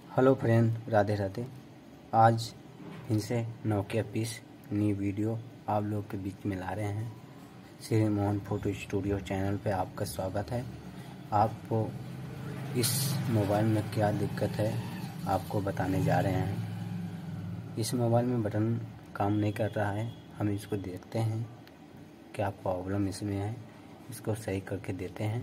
Hello friend, Radhe Radhe. आज फिर से नोकिया पीस न्यू वीडियो आप लोग के बीच में ला रहे हैं। Shri Mohan photo studio channel पे आपका स्वागत है। आपको इस मोबाइल में क्या दिक्कत है आपको बताने जा रहे हैं। इस मोबाइल में बटन काम नहीं कर रहा है। हम इसको देखते हैं क्या प्रॉब्लम इसमें है, इसको सही करके देते हैं।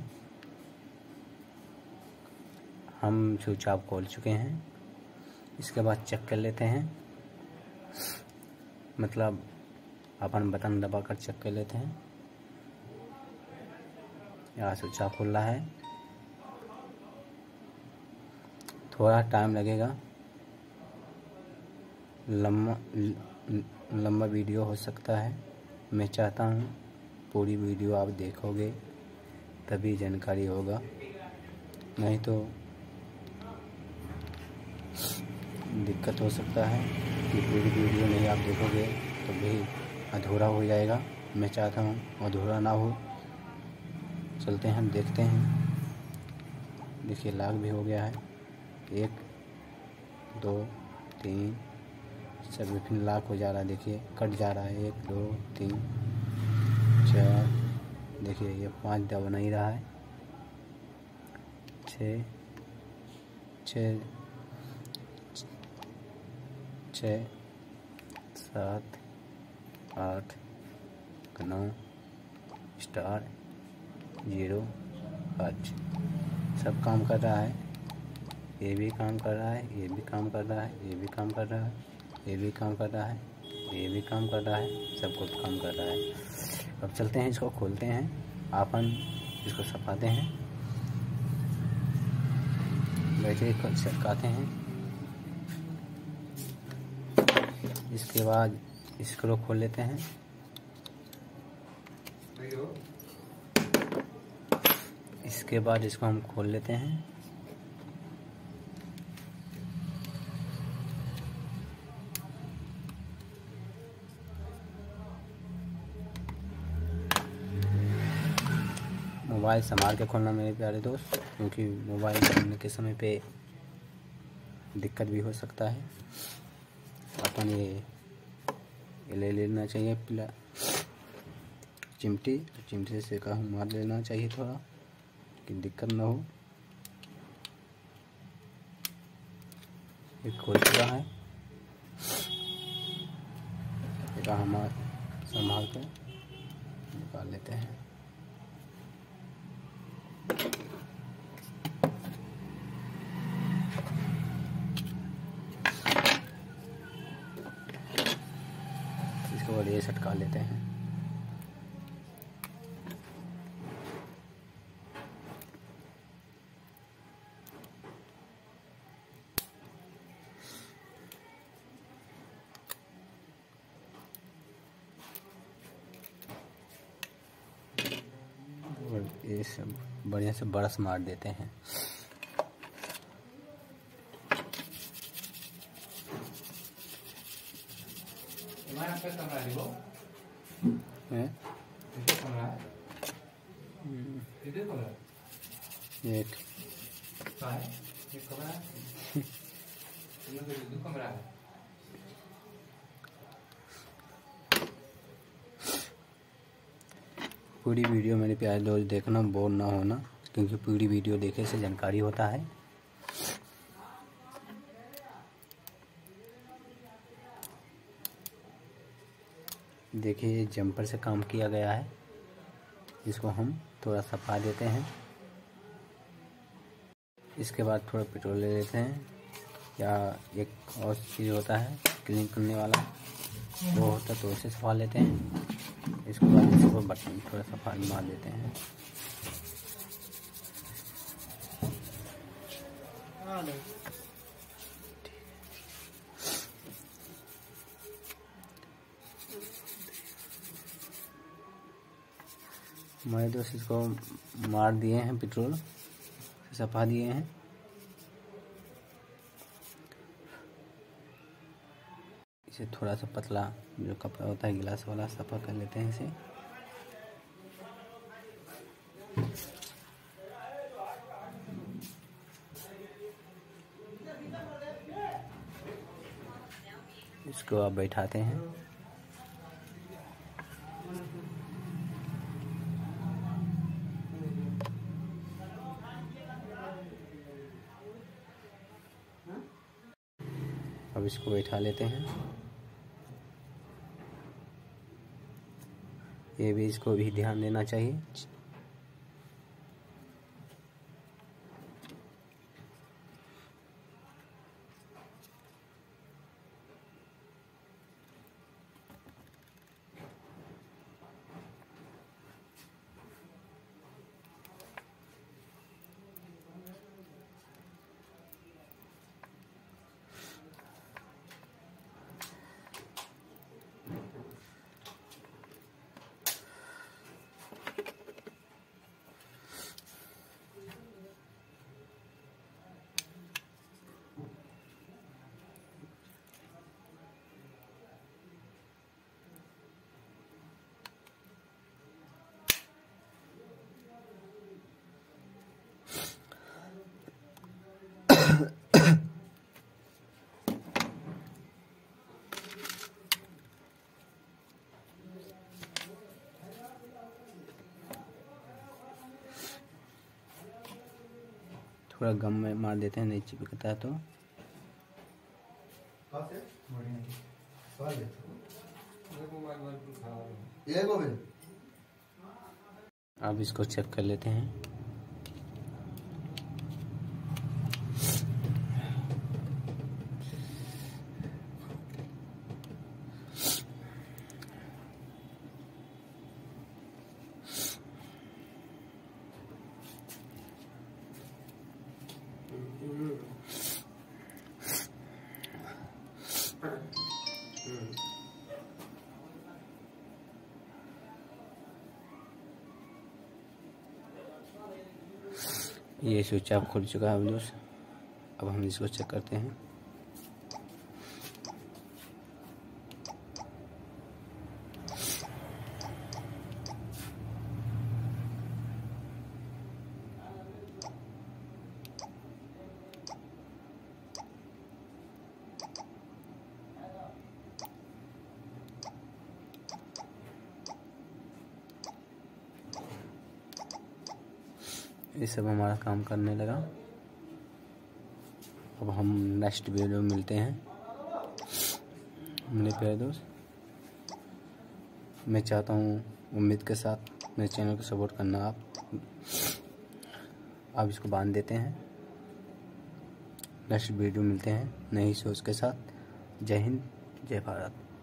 हम स्विच ऑफ खोल चुके हैं। इसके बाद चेक कर लेते हैं, मतलब अपन बटन दबाकर चेक कर लेते हैं। यहाँ स्विच ऑफ खुल रहा है। थोड़ा टाइम लगेगा, लंबा वीडियो हो सकता है। मैं चाहता हूँ पूरी वीडियो आप देखोगे तभी जानकारी होगा, नहीं तो दिक्कत हो सकता है कि पूरी वीडियो नहीं आप देखोगे तो भी अधूरा हो जाएगा। मैं चाहता हूँ अधूरा ना हो। चलते हैं, हम देखते हैं। देखिए लॉक भी हो गया है। 1 2 3 सब फिर लॉक हो जा रहा है। देखिए कट जा रहा है। 1 2 3 4, देखिए ये 5 दबा नहीं रहा है। 6 6 6 7 8 9 स्टार 0 5 सब काम कर रहा है। ये भी काम कर रहा है, ये भी काम कर रहा है, ये भी काम कर रहा है, ये भी काम कर रहा है, ये भी काम कर रहा है, सब कुछ काम कर रहा है। अब चलते हैं, इसको खोलते हैं, अपन इसको सफाते हैं, बैटरी को चटकाते हैं। इसके बाद स्क्रू खोल लेते हैं। इसके बाद इसको हम खोल लेते हैं। मोबाइल संभाल के खोलना मेरे प्यारे दोस्त, क्योंकि मोबाइल खोलने के समय पे दिक्कत भी हो सकता है। अपन ये ले लेना चाहिए चिमटी से का मार लेना चाहिए थोड़ा, कि दिक्कत ना हो। ये खोल चुका है। इसका हम संभाल कर निकाल लेते हैं। इसके बाद ये सटका लेते हैं। ये सब बढ़िया से ब्रश मार देते हैं। एक पूरी वीडियो मेरे प्यारे दोस्त देखना, बोर ना होना, क्योंकि पूरी वीडियो देखे से जानकारी होता है। देखिए जंपर से काम किया गया है। इसको हम थोड़ा सफा देते हैं। इसके बाद थोड़ा पेट्रोल ले लेते हैं, या एक और चीज़ होता है क्लीन करने वाला, वो होता है तो उसे सफा लेते हैं। इसके बाद इसको बटन थोड़ा सफा मार देते हैं। हमारे दोस्त इसको मार दिए हैं, पेट्रोल सफा दिए हैं। इसे थोड़ा सा पतला जो कपड़ा होता है गिलास वाला सफा कर लेते हैं इसे। इसको आप बैठाते हैं। अब इसको बैठा लेते हैं। ये भी, इसको भी ध्यान देना चाहिए। थोड़ा गम में मार देते हैं, नहीं चिपकता है तो। अब इसको चेक कर लेते हैं। ये स्विच ऑफ खुल चुका है दोस्त। अब हम इसको चेक करते हैं। ये सब हमारा काम करने लगा। अब हम नेक्स्ट वीडियो में मिलते हैं मेरे प्यारे दोस्त। मैं चाहता हूँ उम्मीद के साथ मेरे चैनल को सपोर्ट करना। आप इसको बांध देते हैं। नेक्स्ट वीडियो मिलते हैं नई सोच के साथ। जय हिंद, जय भारत।